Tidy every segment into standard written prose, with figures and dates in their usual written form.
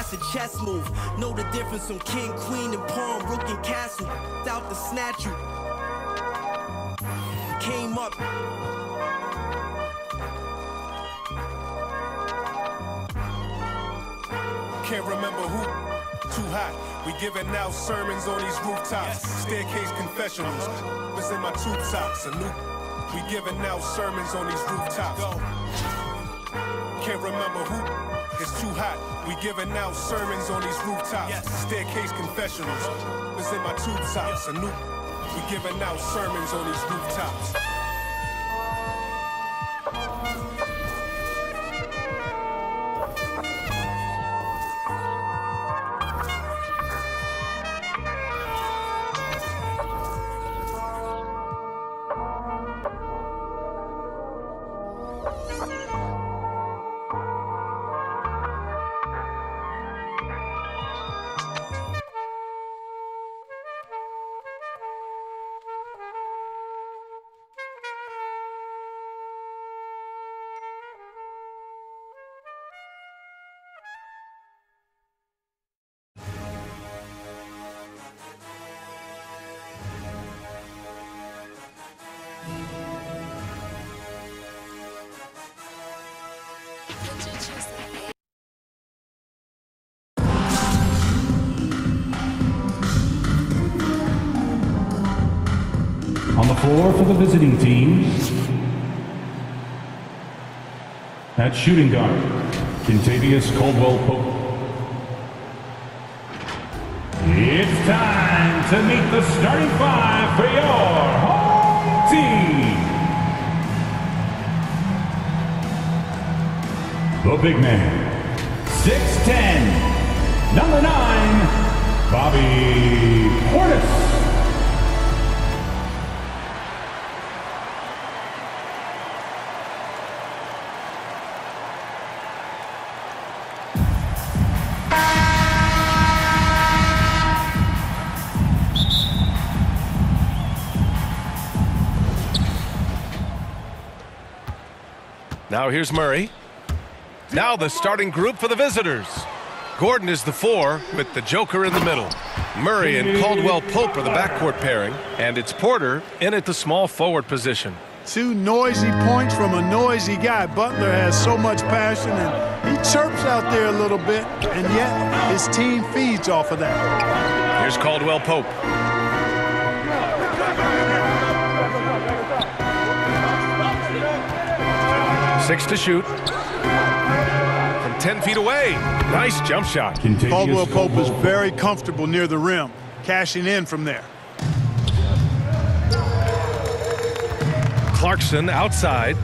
that's a chess move. Know the difference from king, queen, and pawn, rook, and castle. Out to snatch you. Came up. Can't remember who. Too hot. We giving out sermons on these rooftops. Staircase confessionals. Was in my tube tops. We giving out sermons on these rooftops. Can't remember who. It's too hot. We giving out sermons on these rooftops. Staircase confessionals. Was in my tube tops. We giving out sermons on these rooftops. On the floor for the visiting team, at shooting guard, Kentavious Caldwell-Pope. It's time to meet the starting five for your home team. The big man, 6'10", number 9, Bobby Portis. Now here's Murray. Now the starting group for the visitors. Gordon is the 4 with the Joker in the middle. Murray and Caldwell-Pope are the backcourt pairing, and it's Porter in at the small forward position. Two noisy points from a noisy guy. Butler has so much passion, and he chirps out there a little bit, and yet his team feeds off of that. Here's Caldwell-Pope. 6 to shoot. From 10 feet away. Nice jump shot. Caldwell-Pope is very comfortable near the rim, cashing in from there. Clarkson outside.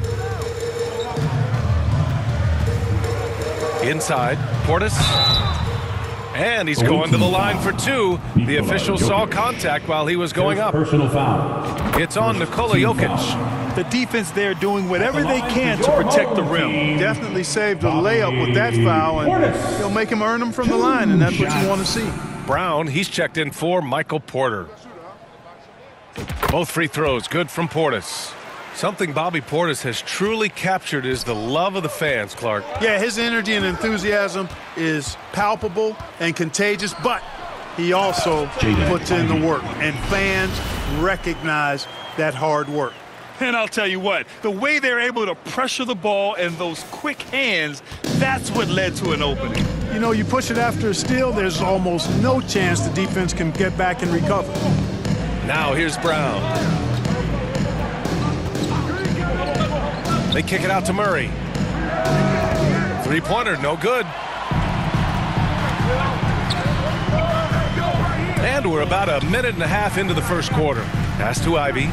Inside. Portis. And he's going to the line for 2. The official saw contact while he was going up. Personal foul. It's on Nikola Jokic. The defense there doing whatever they can to protect the rim. Definitely saved a layup with that foul, and he'll make him earn them from the line, and that's what you want to see. Brown, he's checked in for Michael Porter. Both free throws good from Portis. Something Bobby Portis has truly captured is the love of the fans, Clark. Yeah, his energy and enthusiasm is palpable and contagious, but he also puts in the work, and fans recognize that hard work. And I'll tell you what, the way they're able to pressure the ball and those quick hands, that's what led to an opening. You know, you push it after a steal, there's almost no chance the defense can get back and recover. Now here's Brown. They kick it out to Murray. Three-pointer, no good. And we're about a minute and a half into the first quarter. Pass to Ivy.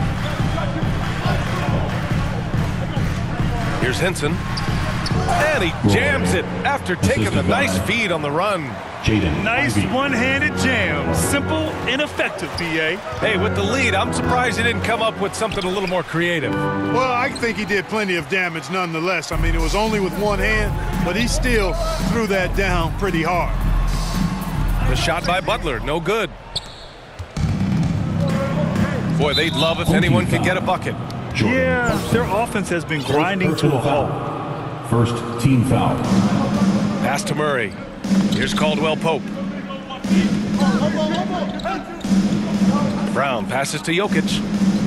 Here's Henson. And he jams it after taking the nice feed on the run. Nice one-handed jam. Simple and effective, B.A. Hey, with the lead, I'm surprised he didn't come up with something a little more creative. Well, I think he did plenty of damage nonetheless. I mean, it was only with one hand, but he still threw that down pretty hard. The shot by Butler, no good. Boy, they'd love if anyone could get a bucket. Yeah, their offense has been grinding to a halt. First team foul. Pass to Murray. Here's Caldwell Pope. Brown passes to Jokic.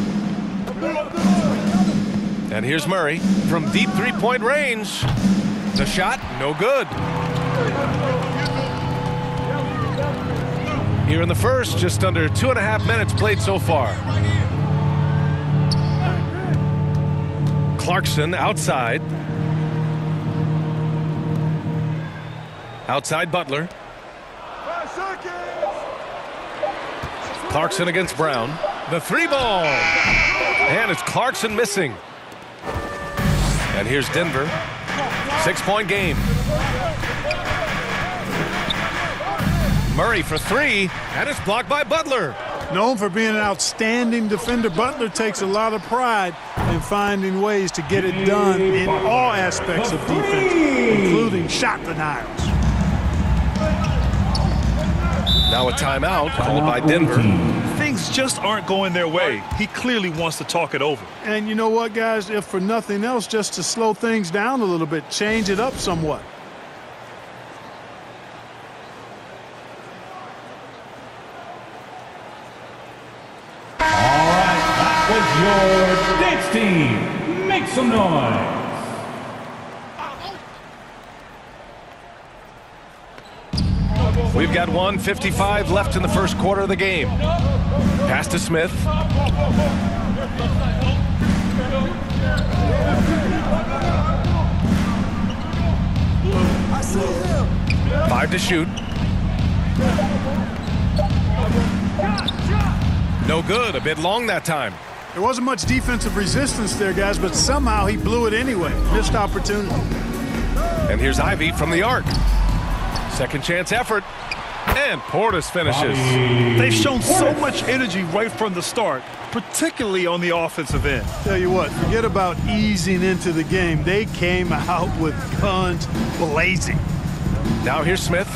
And here's Murray from deep three-point range. The shot, no good. Here in the first, just under 2.5 minutes played so far. Clarkson outside. Outside Butler. Clarkson against Brown. The three ball. And it's Clarkson missing. And here's Denver. 6-point game. Murray for three, and it's blocked by Butler. Known for being an outstanding defender, Butler takes a lot of pride in finding ways to get it done in all aspects of defense, including shot denials. Now a timeout called by Denver. Things just aren't going their way. He clearly wants to talk it over. And you know what, guys? If for nothing else, just to slow things down a little bit, change it up somewhat. All right, that was your dance team. Make some noise. We've got 1:55 left in the first quarter of the game. Pass to Smith. Five to shoot. No good. A bit long that time. There wasn't much defensive resistance there, guys, but somehow he blew it anyway. Missed opportunity. And here's Ivy from the arc. Second chance effort. And Portis finishes. They've shown so much energy right from the start, particularly on the offensive end. Tell you what, forget about easing into the game. They came out with guns blazing. Now here's Smith.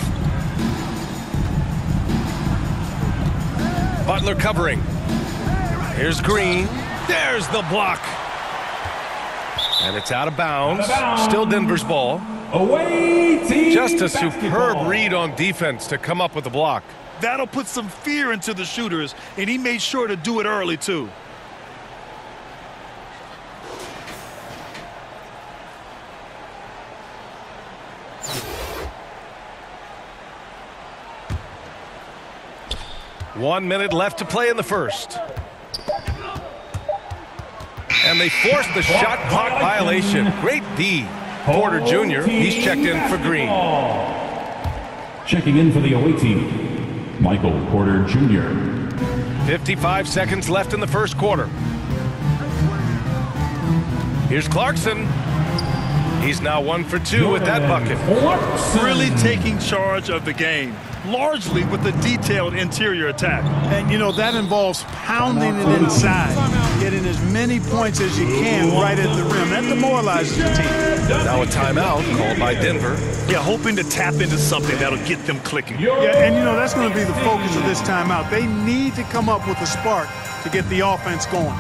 Butler covering. Here's Green. There's the block. And it's out of bounds. Still Denver's ball. Away team. Just a basketball. superb read on defense to come up with the block. That'll put some fear into the shooters, and he made sure to do it early, too. One minute left to play in the first. And they forced the shot clock violation. Great D. Porter Jr., he's checked in for Green. Checking in for the away team, Michael Porter Jr. 55 seconds left in the first quarter. Here's Clarkson. He's now 1 for 2 with that bucket. Really taking charge of the game, largely with the detailed interior attack. And, you know, that involves pounding it inside, getting as many points as you can right at the rim. That demoralizes the team. Now a timeout called by Denver. Yeah, hoping to tap into something that'll get them clicking. Yeah, and, you know, that's going to be the focus of this timeout. They need to come up with a spark to get the offense going.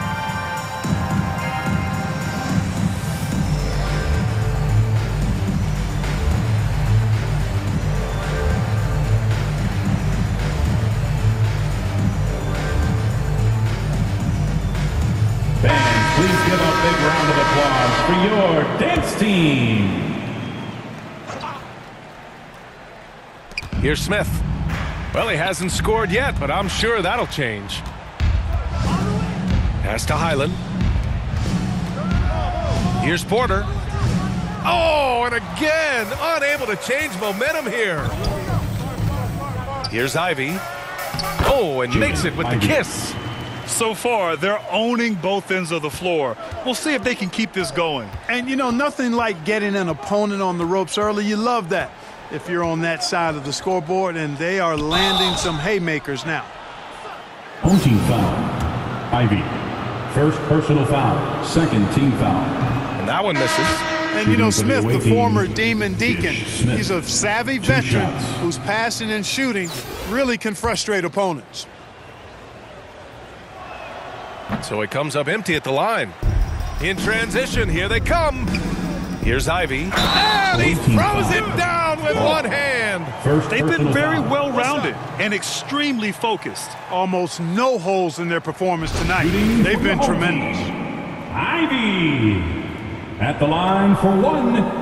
Please give a big round of applause for your dance team. Here's Smith. Well, he hasn't scored yet, but I'm sure that'll change. Pass to Highland. Here's Porter. Oh, and again, unable to change momentum here. Here's Ivy. Oh, and makes it with the kiss. So far, they're owning both ends of the floor. We'll see if they can keep this going. And, you know, nothing like getting an opponent on the ropes early. You love that if you're on that side of the scoreboard, and they are landing some haymakers now. Home team foul. Ivy. First personal foul. Second team foul. And that one misses. And, you know, Smith, the former team, Demon Deacon, he's a savvy veteran whose passing and shooting really can frustrate opponents. So he comes up empty at the line. In transition, here they come. Here's Ivy. And he throws it down with one hand. They've been very well-rounded and extremely focused. Almost no holes in their performance tonight. They've been tremendous. Ivy at the line for one.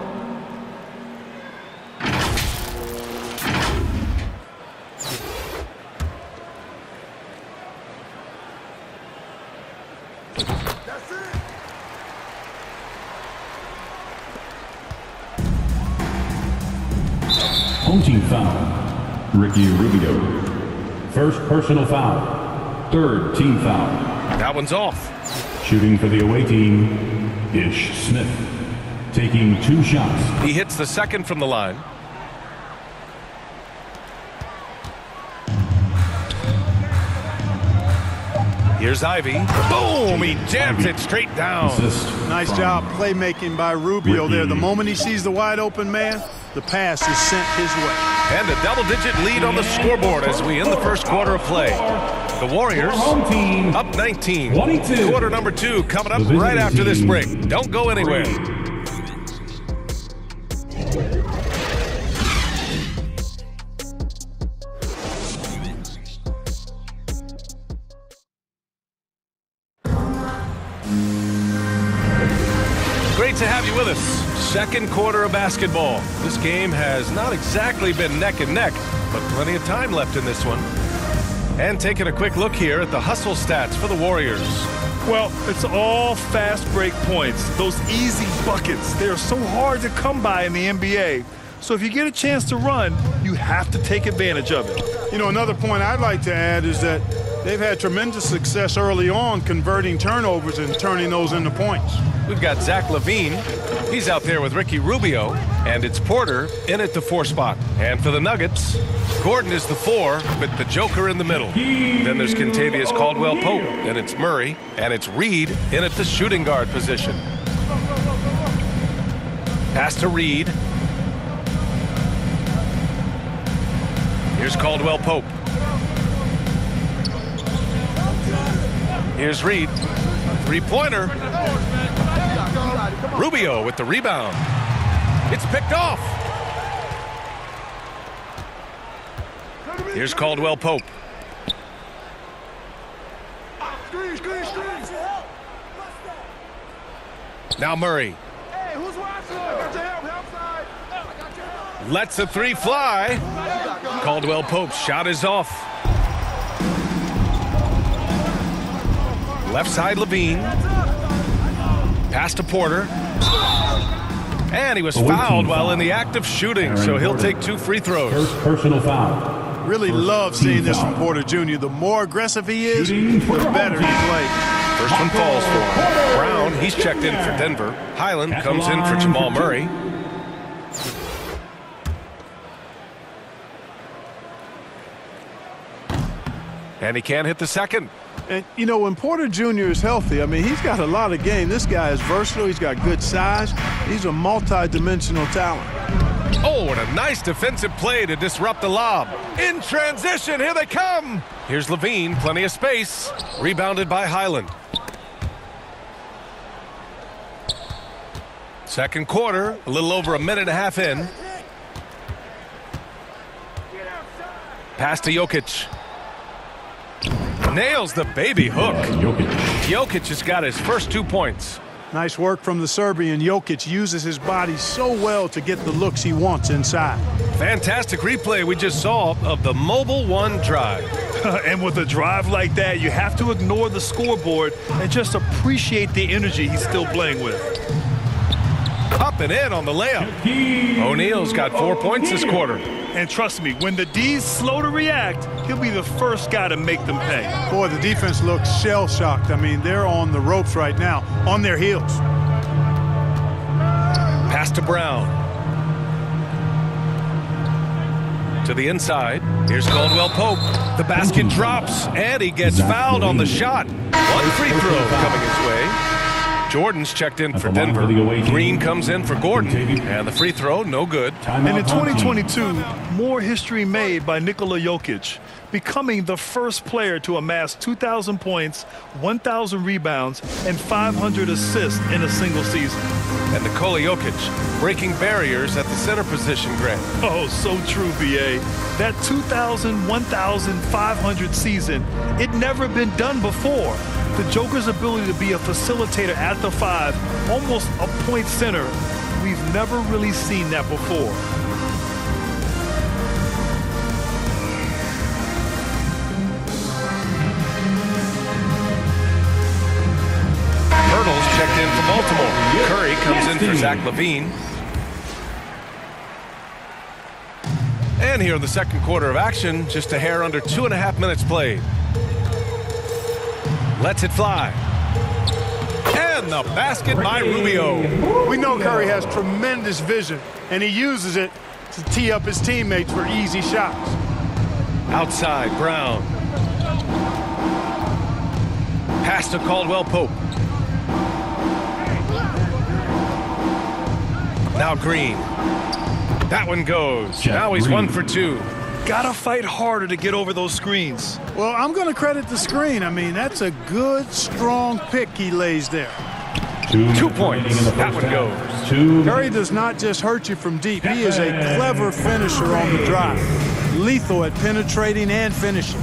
Home team foul. Ricky Rubio. First personal foul. Third team foul. That one's off. Shooting for the away team, Ish Smith. Taking 2 shots. He hits the second from the line. Here's Ivy. Boom! He jams it straight down. Assist. Nice job playmaking by Rubio there. The moment he sees the wide open man, the pass is sent his way. And a double-digit lead on the scoreboard as we end the first quarter of play. The Warriors Home team up 19. 22. Quarter number 2 coming up right after this break. Don't go anywhere. Great to have you with us. Second quarter of basketball. This game has not exactly been neck and neck, but plenty of time left in this one. And taking a quick look here at the hustle stats for the Warriors. Well, it's all fast break points. Those easy buckets. They are so hard to come by in the NBA. So if you get a chance to run, you have to take advantage of it. You know, another point I'd like to add is that they've had tremendous success early on converting turnovers and turning those into points. We've got Zach LaVine. He's out there with Ricky Rubio. And it's Porter in at the 4 spot. And for the Nuggets, Gordon is the 4 with the Joker in the middle. Then there's Kentavious Caldwell-Pope. Then it's Murray. And it's Reed in at the shooting guard position. Pass to Reed. Here's Caldwell-Pope. Here's Reed. 3-pointer. Rubio with the rebound. It's picked off. Here's Caldwell-Pope. Now Murray. Lets the 3 fly. Caldwell-Pope's shot is off. Left side LaVine. Pass to Porter. And he was fouled while in the act of shooting, so he'll take 2 free throws. First personal foul. Really love seeing this from Porter Jr. The more aggressive he is, the better he plays. First one falls for him. Brown, he's checked in for Denver. Highland comes in for Jamal Murray. And he can't hit the second. And, you know, when Porter Jr. is healthy, I mean, he's got a lot of game. This guy is versatile. He's got good size. He's a multi-dimensional talent. Oh, and a nice defensive play to disrupt the lob. In transition, here they come. Here's LaVine, plenty of space. Rebounded by Highland. Second quarter, a little over a minute and a half in. Pass to Jokic. Nails the baby hook. Jokic has got his first 2 points. Nice work from the Serbian. Jokic uses his body so well to get the looks he wants inside. Fantastic replay we just saw of the Mobile One drive. And with a drive like that, you have to ignore the scoreboard and just appreciate the energy he's still playing with. Up and in on the layup. O'Neal's got 4 points this quarter. And trust me, when the D's slow to react, he'll be the first guy to make them pay. Boy, the defense looks shell-shocked. I mean, they're on the ropes right now, on their heels. Pass to Brown. To the inside. Here's Caldwell-Pope. The basket drops, and he gets fouled on the shot. 1 free throw coming his way. Jordan's checked in for At the line Denver. for the away team. Green comes in for Gordon. And the free throw, no good. And in Timeout, home team. 2022, more history made by Nikola Jokic, becoming the first player to amass 2,000 points, 1,000 rebounds, and 500 assists in a single season. And Nikola Jokic breaking barriers at the center position, Grant. Oh, so true, B.A. That 2,000, 1,500 season, it never been done before. The Joker's ability to be a facilitator at the 5, almost a point center, we've never really seen that before. Hurdles checked in for Baltimore. Curry comes in for Zach LaVine. And here in the second quarter of action, just a hair under 2.5 minutes played. Lets it fly. And the basket by Rubio. We know Curry has tremendous vision, and he uses it to tee up his teammates for easy shots. Outside, Brown. Pass to Caldwell Pope. Now Green. That one goes. Jeff Now he's Green. 1 for 2. Gotta fight harder to get over those screens. Well, I'm going to credit the screen. I mean, that's a good, strong pick he lays there. 2 points. remaining in the That first one half. goes. 2 Curry does not just hurt you from deep. He is a clever finisher on the drive. Lethal at penetrating and finishing.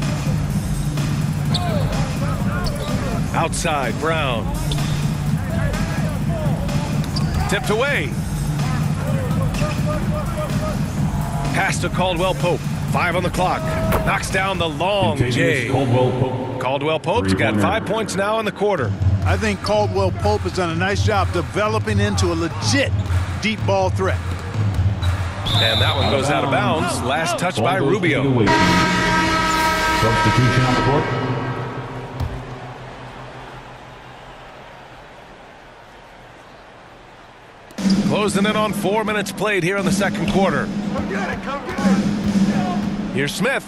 Outside, Brown. Tipped away. Pass to Caldwell Pope. 5 on the clock. Knocks down the long J. Caldwell Pope. Caldwell Pope's got 5 points now in the quarter. I think Caldwell Pope has done a nice job developing into a legit deep ball threat. And that one goes out of bounds. Last touch by Ball goes to the Rubio. away team. Substitution on the court. Closing in on 4 minutes played here in the second quarter. Here's Smith.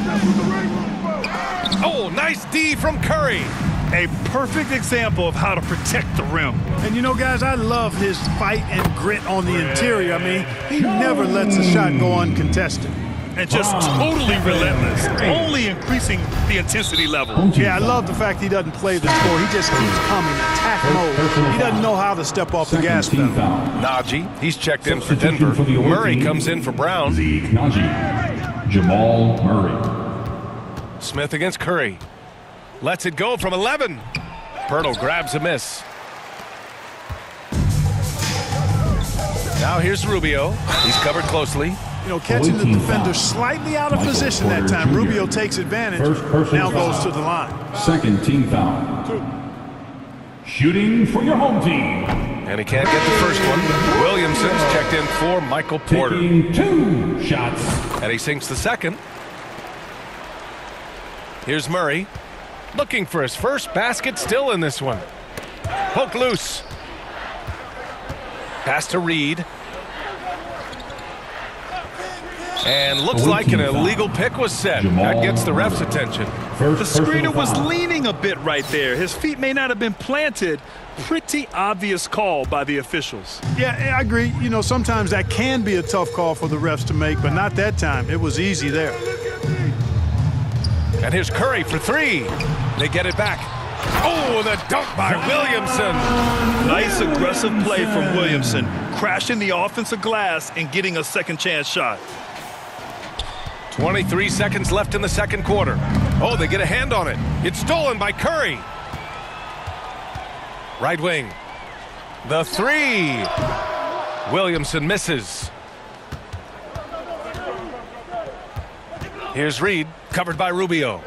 Oh, nice D from Curry. A perfect example of how to protect the rim. And you know, guys, I love his fight and grit on the interior. I mean, he never lets a shot go uncontested. And just totally relentless, only increasing the intensity level. Yeah, I love the fact he doesn't play the score. He just keeps coming, attack mode. He doesn't know how to step off the gas Second team pedal. foul. Najee, he's checked in for Substitution Denver. for the away Murray team. comes in for Brown. Zeke Najee. Jamal Murray. Smith against Curry. Lets it go from 11. Pirtle grabs a miss. Now here's Rubio. He's covered closely. You know, catching the defender slightly out of Michael position that Porter time. Jr. Rubio takes advantage. First personal Now goes foul. to the line. Second team foul. Shooting for your home team. And he can't get the first one. Williamson's checked in for Michael Porter. Taking 2 shots. And he sinks the second. Here's Murray. Looking for his first basket still in this one. Poke loose. Pass to Reed. And looks like an illegal pick was set. That gets the ref's attention. The screener was leaning a bit right there. His feet may not have been planted. Pretty obvious call by the officials. Yeah, I agree. You know, sometimes that can be a tough call for the refs to make, but not that time. It was easy there. And here's Curry for 3. They get it back. Oh, the dunk by Williamson. Nice aggressive play from Williamson, crashing the offensive glass and getting a second chance shot. 23 seconds left in the second quarter. Oh, they get a hand on it. It's stolen by Curry. Right wing. The 3. Williamson misses. Here's Reed, covered by Rubio.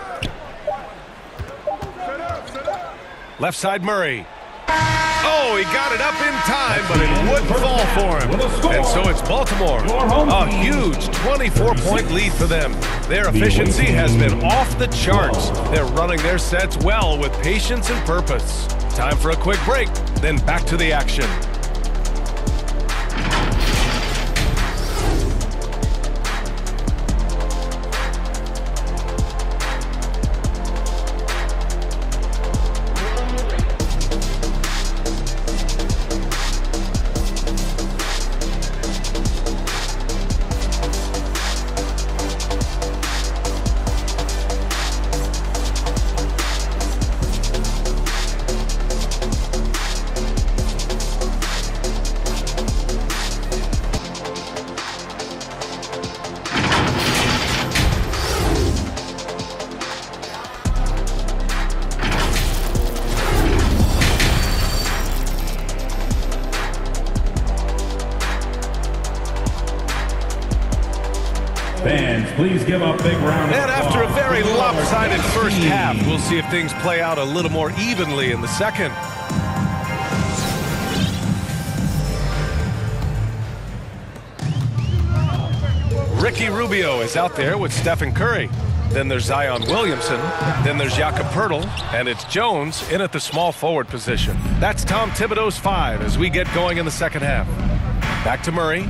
Left side Murray. Oh, he got it up in time, but it wouldn't fall for him. And so it's Baltimore. A huge 24-point lead for them. Their efficiency has been off the charts. They're running their sets well with patience and purpose. Time for a quick break, then back to the action. And after a very lopsided first half, we'll see if things play out a little more evenly in the second. Ricky Rubio is out there with Stephen Curry. Then there's Zion Williamson. Then there's Jakob Poeltl. And it's Jones in at the small forward position. That's Tom Thibodeau's 5 as we get going in the second half. Back to Murray.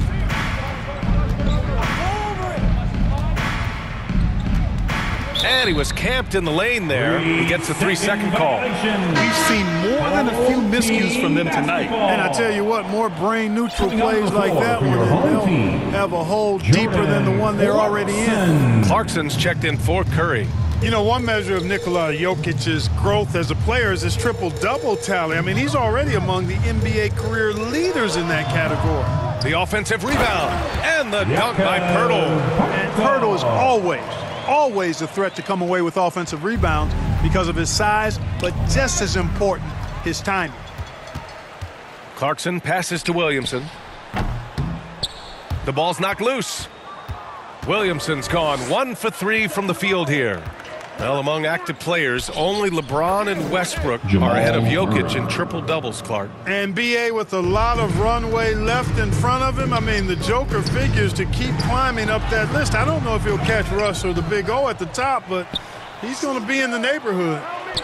And he was camped in the lane there. He gets a 3-second call. We've seen more than a few miscues from them tonight. And I tell you what, more brain-neutral plays like that one, and they'll have a hole deeper than the one they're already in. Clarkson's checked in for Curry. You know, one measure of Nikola Jokic's growth as a player is his triple-double tally. I mean, he's already among the NBA career leaders in that category. The offensive rebound and the dunk by Poeltl. And Poeltl is always a threat to come away with offensive rebounds because of his size, but just as important, his timing. Clarkson passes to Williamson. The ball's knocked loose. Williamson's gone 1 for 3 from the field here. Well, among active players, only LeBron and Westbrook are ahead of Jokic in triple-doubles, Clark. And B.A. with a lot of runway left in front of him. I mean, the Joker figures to keep climbing up that list. I don't know if he'll catch Russ or the Big O at the top, but he's going to be in the neighborhood.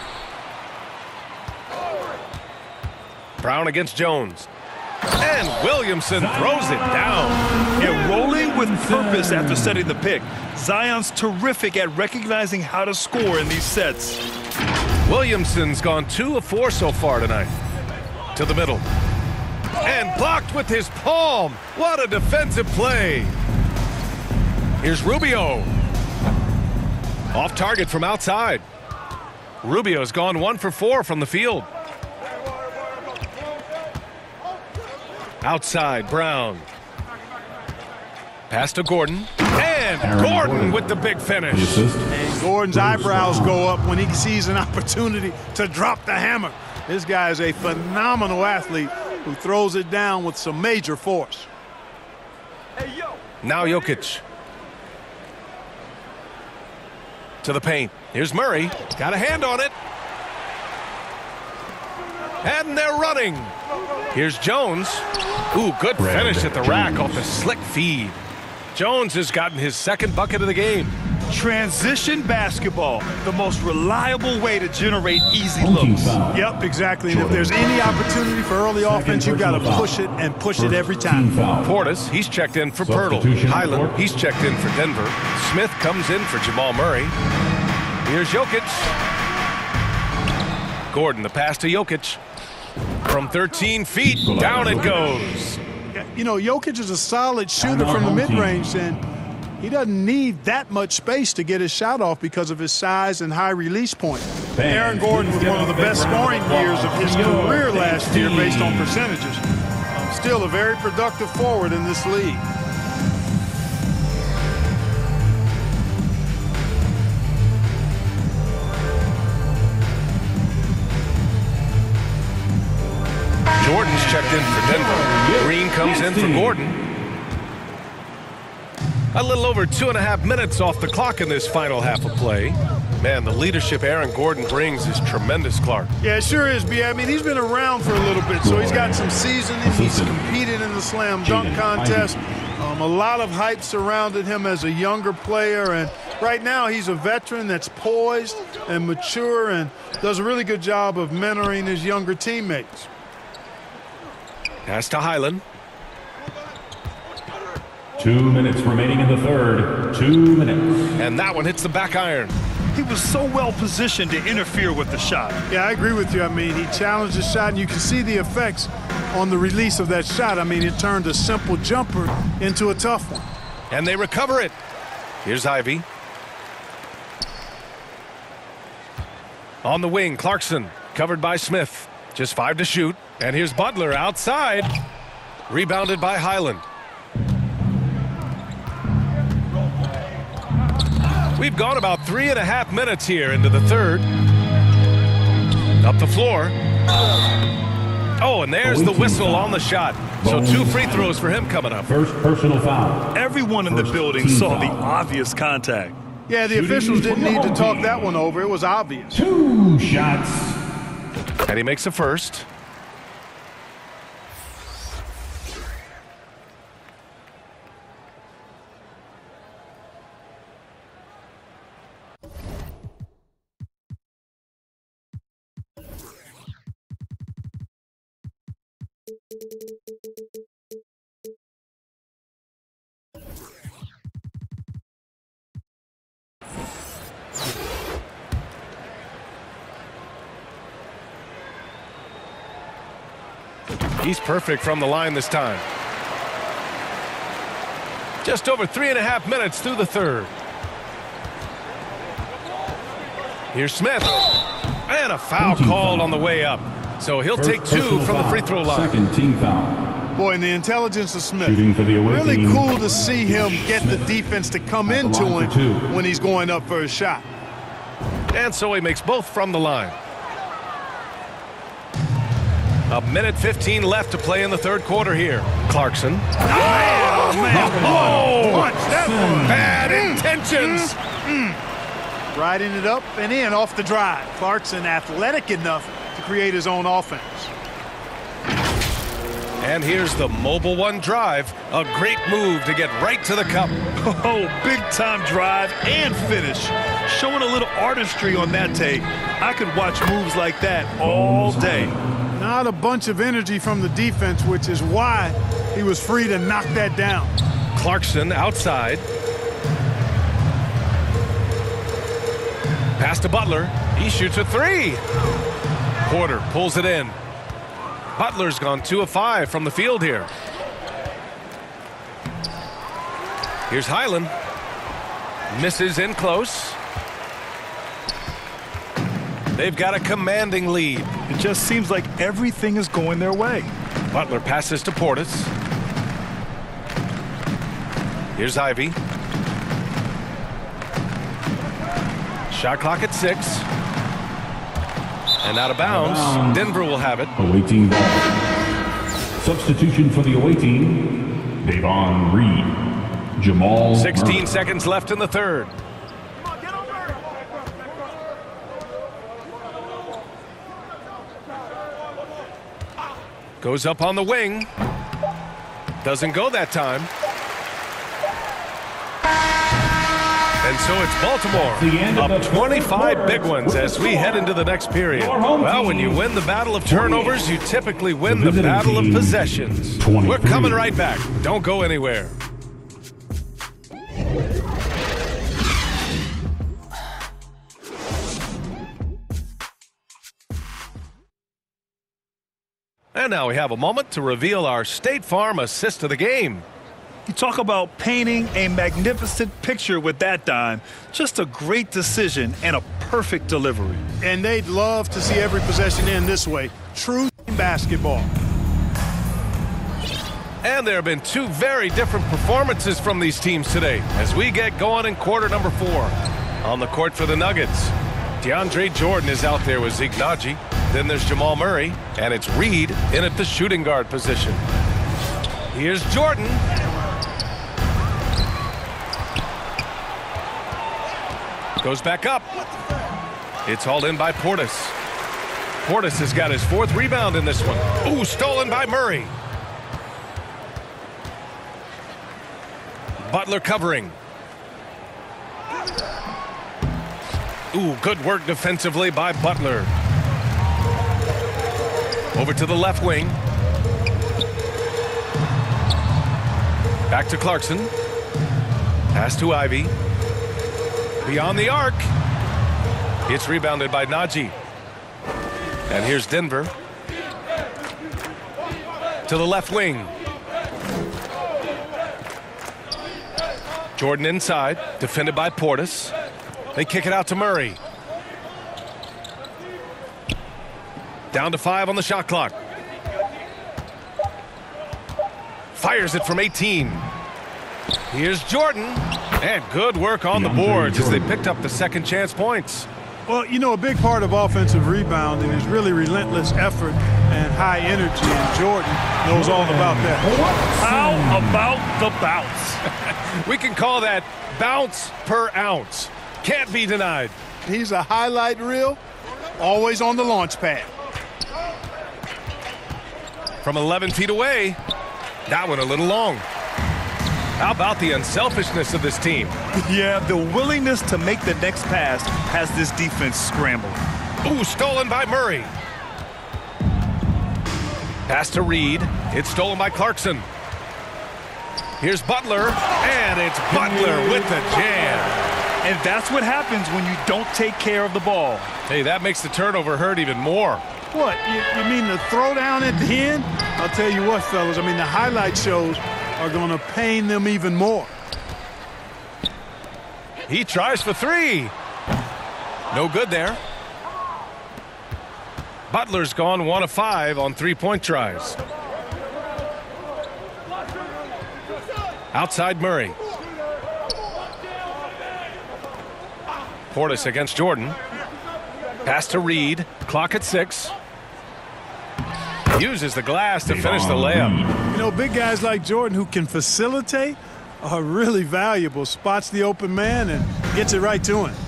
Brown against Jones. And Williamson throws it down. Yeah, rolling with purpose after setting the pick. Zion's terrific at recognizing how to score in these sets. Williamson's gone 2 of 4 so far tonight. To the middle. And blocked with his palm. What a defensive play. Here's Rubio. Off target from outside. Rubio's gone 1 for 4 from the field. Outside, Brown. Pass to Gordon. And Gordon with the big finish. And Gordon's eyebrows go up when he sees an opportunity to drop the hammer. This guy is a phenomenal athlete who throws it down with some major force. Now Jokic. To the paint. Here's Murray. Got a hand on it. And they're running. Here's Jones. Ooh, good finish at the rack off the slick feed. Jones has gotten his second bucket of the game. Transition basketball, the most reliable way to generate easy looks. Yep, exactly. And if there's any opportunity for early offense, you've got to push it and push it every time. Portis, he's checked in for Poeltl. Highland, he's checked in for Denver. Smith comes in for Jamal Murray. Here's Jokic. Gordon, the pass to Jokic. From 13 feet, down it goes. You know, Jokic is a solid shooter from the mid-range, and he doesn't need that much space to get his shot off because of his size and high release point. Aaron Gordon was one of the best scoring years of his career last year based on percentages. Still a very productive forward in this league. Jordan's checked in for Denver. Green comes in for Gordon. A little over 2.5 minutes off the clock in this final half of play. Man, the leadership Aaron Gordon brings is tremendous, Clark. Yeah, it sure is, B. I mean, he's been around for a little bit, so he's got some seasoning. He's competed in the slam dunk contest. A lot of hype surrounded him as a younger player, and right now he's a veteran that's poised and mature and does a really good job of mentoring his younger teammates. Pass to Highland. 2 minutes remaining in the third. 2 minutes. And that one hits the back iron. He was so well positioned to interfere with the shot. Yeah, I agree with you. I mean, he challenged the shot, and you can see the effects on the release of that shot. I mean, it turned a simple jumper into a tough one. And they recover it. Here's Ivy. On the wing, Clarkson, covered by Smith. Just 5 to shoot. And here's Butler outside. Rebounded by Highland. We've gone about 3.5 minutes here into the third. Up the floor. Oh, and there's the whistle on the shot. So 2 free throws for him coming up. First personal foul. Everyone in the building saw the obvious contact. Yeah, the officials didn't need to talk that one over. It was obvious. 2 shots. And he makes a first. He's perfect from the line this time. Just over 3.5 minutes through the third. Here's Smith. And a foul called on the way up. So he'll take 2 from the free throw line. Second team foul. Boy, and the intelligence of Smith. Shooting for the away Really team. cool to see him get the defense to come At the into line for 2. him when he's going up for a shot. And so he makes both from the line. 1:15 left to play in the third quarter here. Clarkson. Punch that one. Bad intentions. Riding it up and in off the drive. Clarkson athletic enough to create his own offense. And here's the mobile one drive. A great move to get right to the cup. Oh, big-time drive and finish. Showing a little artistry on that tape. I could watch moves like that all day. Not a bunch of energy from the defense, which is why he was free to knock that down. Clarkson outside. Pass to Butler. He shoots a 3. Porter pulls it in. Butler's gone 2 of 5 from the field here. Here's Highland. Misses in close. They've got a commanding lead. It just seems like everything is going their way. Butler passes to Portis. Here's Ivy. Shot clock at 6. And out of bounds. Denver will have it. Away team ball. Substitution for the away team. Davon Reed. Jamal 16 Murray. seconds left in the third. Goes up on the wing. Doesn't go that time. And so it's Baltimore up 25 big ones as we head into the next period. Well, when you win the battle of turnovers, you typically win the battle of possessions. We're coming right back. Don't go anywhere. And now we have a moment to reveal our State Farm assist of the game. You talk about painting a magnificent picture with that, Don. Just a great decision and a perfect delivery. And they'd love to see every possession end this way. True basketball. And there have been 2 very different performances from these teams today as we get going in quarter number 4. On the court for the Nuggets, DeAndre Jordan is out there with Zeke Naji. Then there's Jamal Murray, and it's Reed in at the shooting guard position. Here's Jordan. Goes back up. It's hauled in by Portis. Portis has got his 4th rebound in this one. Ooh, stolen by Murray. Butler covering. Ooh, good work defensively by Butler. Over to the left wing. Back to Clarkson. Pass to Ivy. Beyond the arc. It's rebounded by Naji. And here's Denver. To the left wing. Jordan inside, defended by Portis. They kick it out to Murray. Down to 5 on the shot clock. Fires it from 18. Here's Jordan. And good work on the boards as they picked up the second chance points. Well, you know, a big part of offensive rebounding is really relentless effort and high energy, and Jordan knows all about that. How about the bounce? We can call that bounce per ounce. Can't be denied. He's a highlight reel, always on the launch pad. From 11 feet away. That one a little long. How about the unselfishness of this team? Yeah, the willingness to make the next pass has this defense scrambled. Ooh, stolen by Murray. Pass to Reed. It's stolen by Clarkson. Here's Butler, and it's Butler with the jam. And that's what happens when you don't take care of the ball. Hey, that makes the turnover hurt even more. What, you mean the throwdown at the end? I'll tell you what, fellas, I mean, the highlight shows are going to pain them even more. He tries for three. No good there. Butler's gone 1 of 5 on 3-point tries. Outside Murray. Portis against Jordan. Pass to Reed. Clock at 6. Uses the glass to finish the layup. You know, big guys like Jordan who can facilitate are really valuable. Spots the open man and gets it right to him.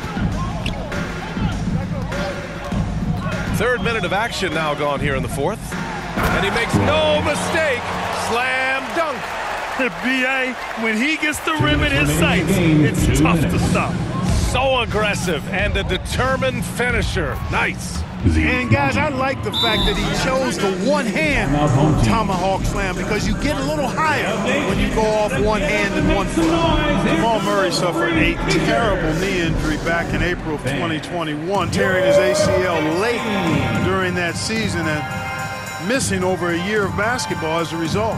3rd minute of action now gone here in the 4th. And he makes no mistake. Slam dunk. B.A., when he gets the rim in his sights, it's tough to stop. So aggressive and a determined finisher. Nice. And guys, I like the fact that he chose the one-hand tomahawk slam because you get a little higher when you go off one hand and one foot. Jamal Murray suffered a terrible knee injury back in April of 2021, tearing his ACL late during that season and missing over a year of basketball as a result.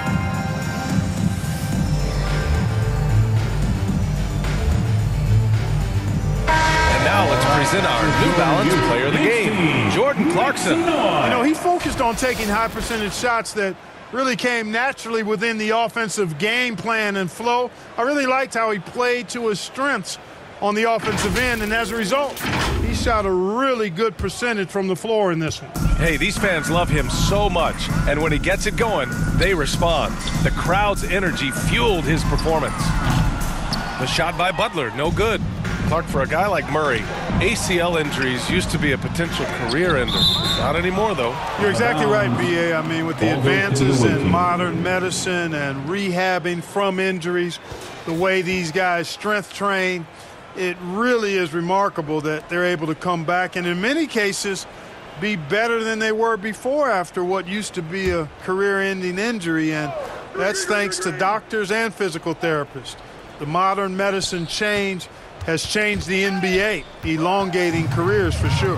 Now let's present our New Balance player of the game, Jordan Clarkson. You know, he focused on taking high percentage shots that really came naturally within the offensive game plan and flow. I really liked how he played to his strengths on the offensive end, and as a result, he shot a really good percentage from the floor in this one. Hey, these fans love him so much, and when he gets it going, they respond. The crowd's energy fueled his performance. The shot by Butler, no good. Clark, for a guy like Murray, ACL injuries used to be a potential career ender. Not anymore, though. You're exactly right, B.A. I mean, with the advances in modern medicine and rehabbing from injuries, the way these guys strength train, it really is remarkable that they're able to come back and in many cases be better than they were before after what used to be a career-ending injury, and that's thanks to doctors and physical therapists. The modern medicine change has changed the NBA, elongating careers for sure.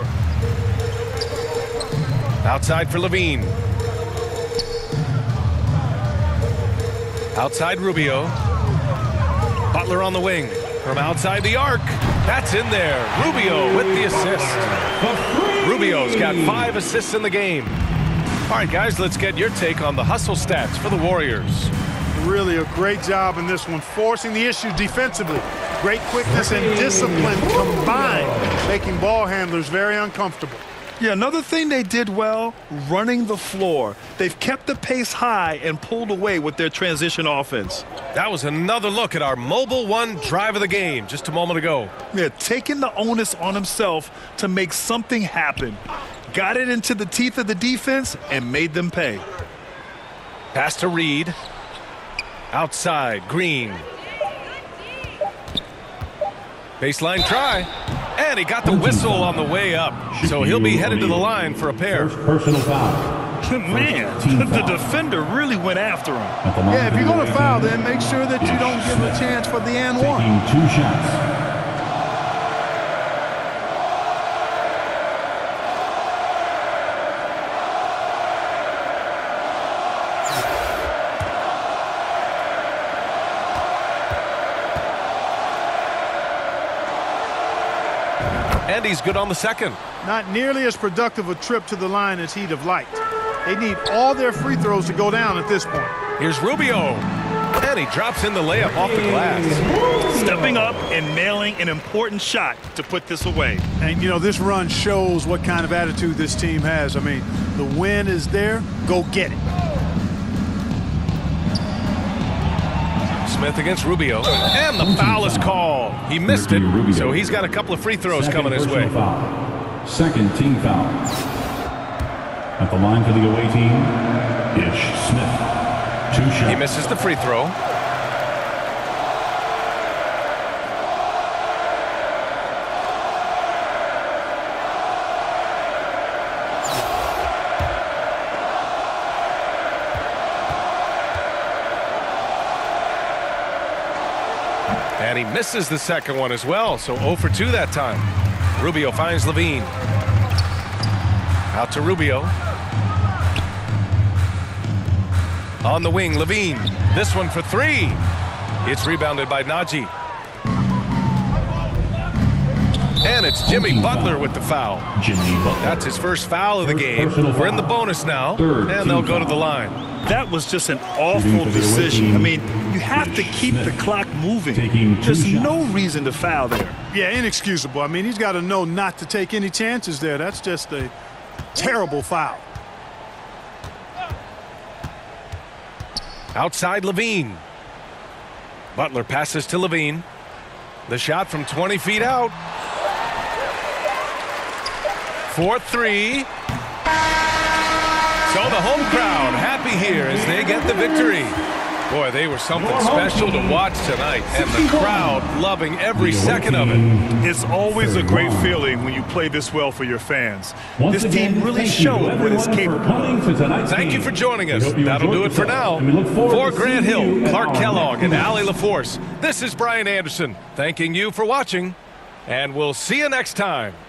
Outside for Levine. Outside Rubio. Butler on the wing. From outside the arc. That's in there. Rubio with the assist. Rubio's got 5 assists in the game. All right, guys, let's get your take on the hustle stats for the Warriors. Really a great job in this one, forcing the issue defensively. Great quickness and discipline combined, making ball handlers very uncomfortable. Yeah, another thing they did well, running the floor. They've kept the pace high and pulled away with their transition offense. That was another look at our Mobile One drive of the game just a moment ago. Yeah, taking the onus on himself to make something happen. Got it into the teeth of the defense and made them pay. Pass to Reed. Outside, Green. Baseline try. And he got the whistle on the way up. So he'll be headed to the line for a pair. Personal foul. Man, the defender really went after him. Yeah, if you're going to foul, then make sure that you don't give a chance for the and one. Taking 2 shots. And he's good on the second. Not nearly as productive a trip to the line as he'd have liked. They need all their free throws to go down at this point. Here's Rubio. And he drops in the layup off the glass. Stepping up and nailing an important shot to put this away. And, you know, this run shows what kind of attitude this team has. I mean, the win is there. Go get it. Smith against Rubio. And the foul is called. He missed it, so he's got a couple of free throws coming his way. Foul. Second team foul. At the line for the away team, Ish Smith. 2 shots. He misses the free throw. And he misses the second one as well, so 0 for 2 that time. Rubio finds Levine. Out to Rubio. On the wing, Levine. This one for 3. It's rebounded by Najee. And it's Jimmy Butler with the foul. Jimmy Butler. That's his first foul of the game. We're in the bonus now, and they'll go to the line. That was just an awful decision. I mean, you have to keep the clock moving. There's no reason to foul there. Yeah, inexcusable. I mean, he's got to know not to take any chances there. That's just a terrible foul. Outside Levine. Butler passes to Levine. The shot from 20 feet out. 4-3. So the home crowd happy here as they get the victory. Boy, they were something special to watch tonight, and the crowd loving every second of it. It's always a great feeling when you play this well for your fans. This team really showed what it's capable of. Thank you for joining us. That'll do it for now. For Grant Hill, Clark Kellogg, and Allie LaForce, this is Brian Anderson thanking you for watching, and we'll see you next time.